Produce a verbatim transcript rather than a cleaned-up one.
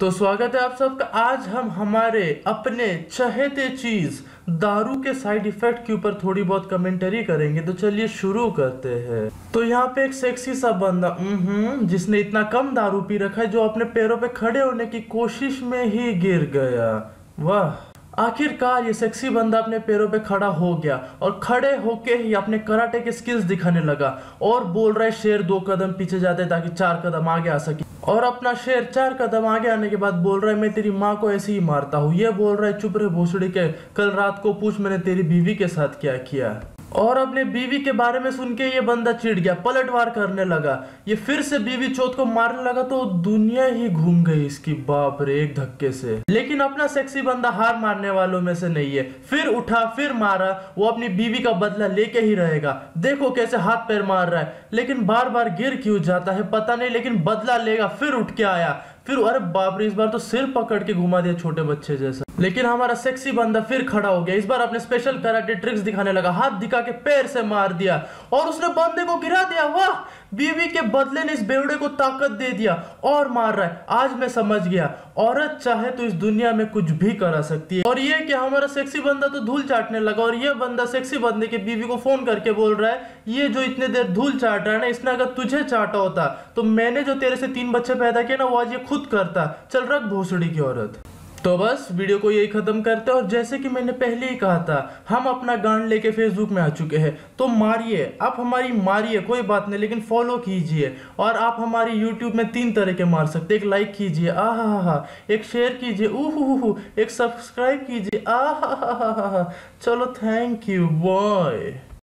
तो स्वागत है आप सबका। आज हम हमारे अपने चहेते चीज दारू के साइड इफेक्ट के ऊपर थोड़ी बहुत कमेंटरी करेंगे। तो चलिए शुरू करते हैं। तो यहाँ पे एक सेक्सी सा बंदा जिसने इतना कम दारू पी रखा है जो अपने पैरों पे खड़े होने की कोशिश में ही गिर गया। वाह, आखिरकार ये सेक्सी बंदा अपने पैरों पे खड़ा हो गया और खड़े होके ही अपने कराटे के स्किल्स दिखाने लगा और बोल रहा है शेर दो कदम पीछे जाते ताकि चार कदम आगे आ सके। और अपना शेर चार कदम आगे आने के बाद बोल रहा है मैं तेरी माँ को ऐसे ही मारता हूँ। ये बोल रहा है चुप रहे भोसड़ी के, कल रात को पूछ मैंने तेरी बीवी के साथ क्या किया। और अपने बीवी के बारे में सुन के ये बंदा चिढ़ गया, पलटवार करने लगा। ये फिर से बीवी चौथ को मारने लगा तो दुनिया ही घूम गई इसकी, बाप रे, एक धक्के से। लेकिन अपना सेक्सी बंदा हार मारने वालों में से नहीं है। फिर उठा, फिर मारा। वो अपनी बीवी का बदला लेके ही रहेगा। देखो कैसे हाथ पैर मार रहा है, लेकिन बार बार गिर क्यों जाता है पता नहीं, लेकिन बदला लेगा। फिर उठ के आया, फिर अरे बाप रे, इस बार तो सिर पकड़ के घुमा दिया छोटे बच्चे जैसा। लेकिन हमारा सेक्सी बंदा फिर खड़ा हो गया। इस बार अपने स्पेशल कराटे ट्रिक्स दिखाने लगा, हाथ दिखा के पैर से मार दिया और उसने बंदे को गिरा दिया। वाह, बीवी के बदले ने इस बेवड़े को ताकत दे दिया और मार रहा है। आज मैं समझ गया, औरत चाहे तो इस दुनिया में कुछ भी करा सकती है। और ये कि हमारा सेक्सी बंदा तो धूल चाटने लगा और ये बंदा सेक्सी बंदे के बीवी को फोन करके बोल रहा है ये जो इतने देर धूल चाट रहा है ना, इसने अगर तुझे चाटा होता तो मैंने जो तेरे से तीन बच्चे पैदा किए ना वो आज ये खुद करता। चल रख भोसड़ी की औरत। तो बस वीडियो को यही खत्म करते हैं। और जैसे कि मैंने पहले ही कहा था, हम अपना गांड लेके फेसबुक में आ चुके हैं। तो मारिए, आप हमारी मारिए, कोई बात नहीं, लेकिन फॉलो कीजिए। और आप हमारी यूट्यूब में तीन तरह के मार सकते, एक लाइक कीजिए, आ हा हा हा, एक शेयर कीजिए, ऊहू, एक सब्सक्राइब कीजिए, आ हा हा हा। चलो, थैंक यू, बाय।